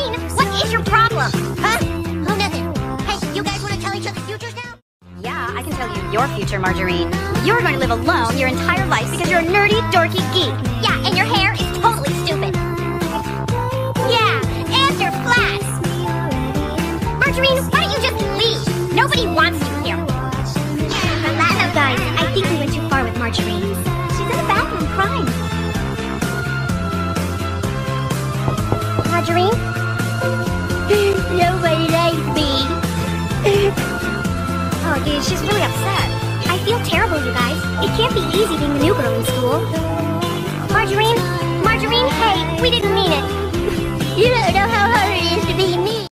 Margarine, what is your problem? Huh? Oh, nothing. Hey, you guys want to tell each other futures now? Yeah, I can tell you your future, Margarine. You're going to live alone your entire life because you're a nerdy, dorky geek. Yeah, and your hair is totally stupid. Yeah, and you're flat. Margarine, why don't you just leave? Nobody wants you here. Guys, I think we went too far with Margarine. She's in the bathroom crying. Margarine? Nobody likes me. Oh, dude, she's really upset. I feel terrible, you guys. It can't be easy being the new girl in school.